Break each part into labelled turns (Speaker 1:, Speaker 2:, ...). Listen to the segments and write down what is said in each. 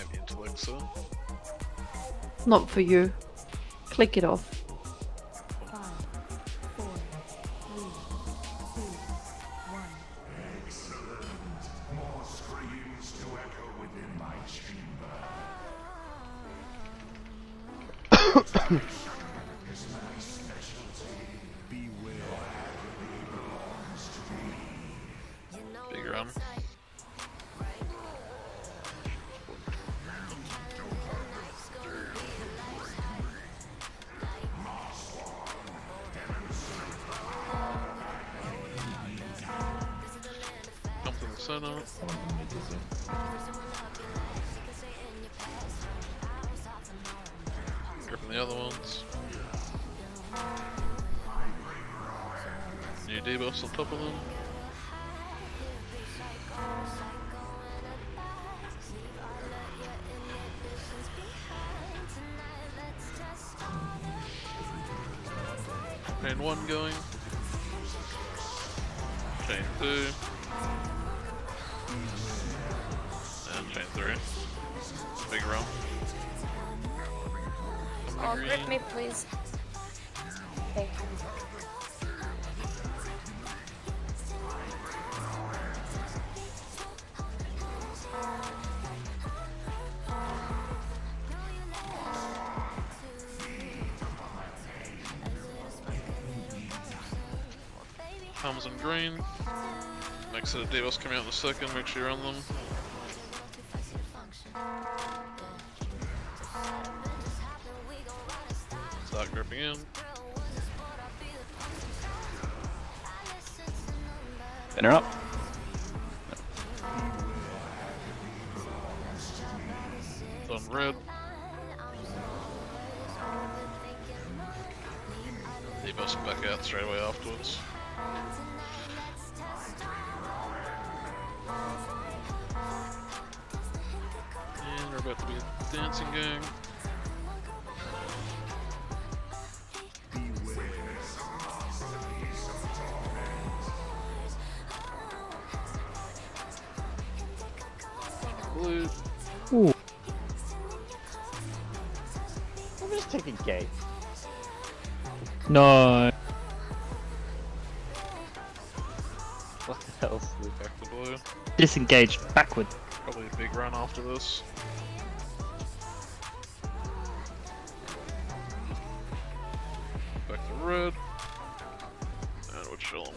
Speaker 1: Maybe intellect soon.
Speaker 2: Not for you. Click it off.
Speaker 3: 5, 4, 3, 2, 1.
Speaker 4: More screams to echo within my chamber. Is my specialty. Beware. Belongs to me.
Speaker 1: Big run. Come to the center. Gripping the other ones. New debuffs on top of them. Chain 1 going. Chain 2. And chain 3. Big run.
Speaker 5: Oh, grip me, please. Okay.
Speaker 1: Helms and green. Next set of debuffs coming out in a second, make sure you run them. Start gripping in.
Speaker 6: Spinner up.
Speaker 1: It's on red. Debuffs back out straight away afterwards. And we're about to be a dancing gang. Blue.
Speaker 6: Ooh.
Speaker 7: I'm just taking gate.
Speaker 6: No.
Speaker 7: What the hell?
Speaker 1: Back to blue.
Speaker 6: Disengage backward.
Speaker 1: Probably a big run after this. Back to red. And we're chilling.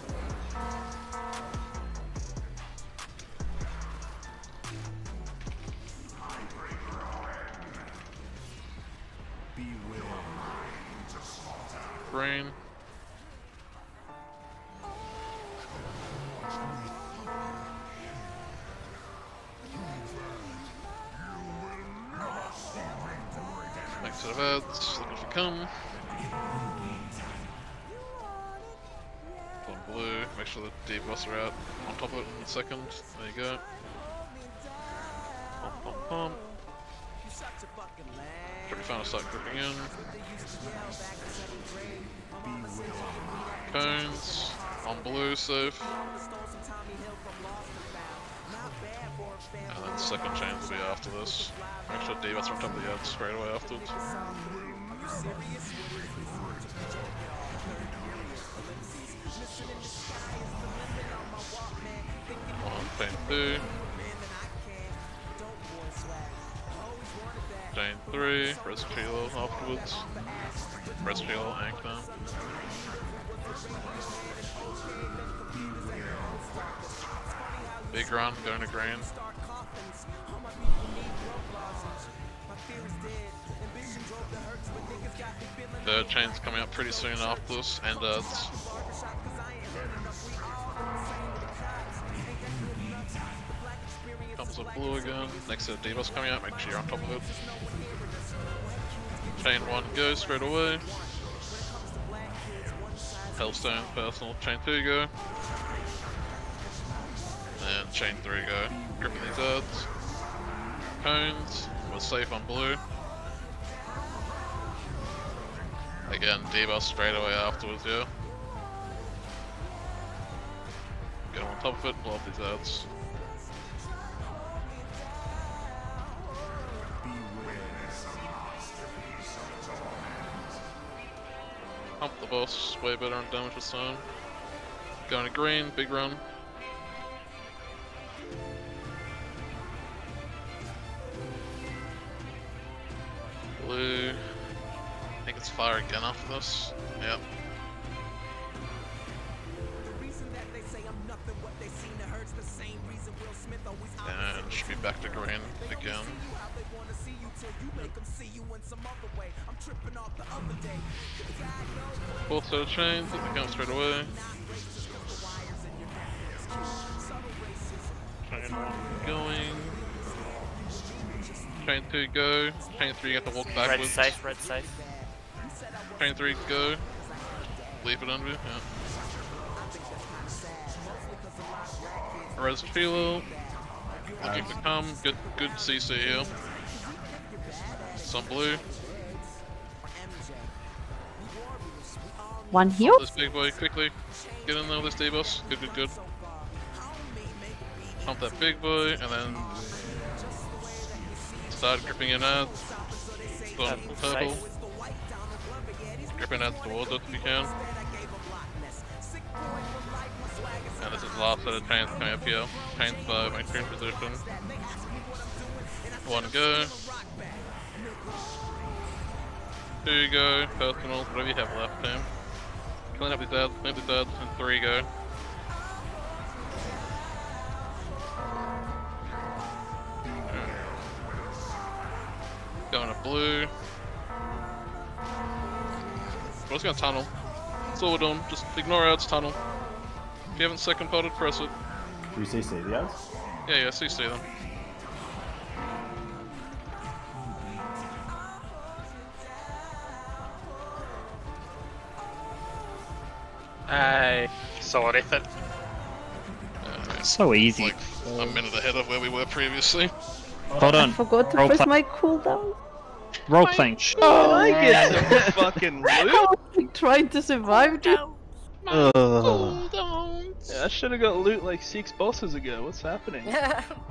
Speaker 1: Green. Next set of ads, looking for come. On blue, make sure the debuffs are out on top of it in a second. There you go. Pump, pump, pump. Should be fine to start gripping in. Cones on blue, safe. And then second chains will be after this. Make sure debuffs are on top of the ads straight away afterwards. On chain 2. Chain 3, press Kilo afterwards. Press Kilo, Ankman. Big run, going to green. Third chain's coming up pretty soon after this, and it's comes up blue again. Next set of debuffs coming out, make sure you're on top of it. Chain 1 go straight away. Hellstone personal. Chain 2 go. And chain 3 go. Gripping these ads. Cones. We're safe on blue. Again, debuff straight away afterwards, yeah. Get on top of it, blow up these ads. Pump the boss, way better on damage this time. Going to green, big run. Blue. I think it's fire again after this. Yep. And should be back to green again. Fourth set of chains, let them come straight away. Chain 1 going. Chain 2 go. Chain 3 you have to walk
Speaker 5: Red
Speaker 1: backwards.
Speaker 5: safe, red safe.
Speaker 1: Chain 3 go. Leave it under, yeah. Res Philo. Looking to come, good CC here. Some blue.
Speaker 2: One heal.
Speaker 1: This big boy quickly. Get in there with this D-boss. Good. Pump that big boy and then start gripping in ads. On purple.
Speaker 5: Safe.
Speaker 1: Gripping ads towards it if you can. And this is the last set of chains coming up here. Chain 5, entry in position. 1 go. 2 go, personal, whatever you have left, team. Clean up these ads, and 3 go. Going to blue. We're just gonna tunnel. That's all we're doing, just ignore ads, tunnel. If you haven't second potted, press it.
Speaker 8: Do you CC the ads?
Speaker 1: Yeah, CC them.
Speaker 9: Hey, so worth it.
Speaker 6: So easy.
Speaker 1: Like a minute ahead of where we were previously.
Speaker 6: Hold on.
Speaker 2: Forgot to
Speaker 6: Role
Speaker 2: press
Speaker 6: play.
Speaker 2: my cooldown.
Speaker 6: Role playing.
Speaker 9: Oh, I get some fucking loot.
Speaker 2: I was like, trying to survive, dude.
Speaker 9: Yeah, I should have got loot like 6 bosses ago. What's happening?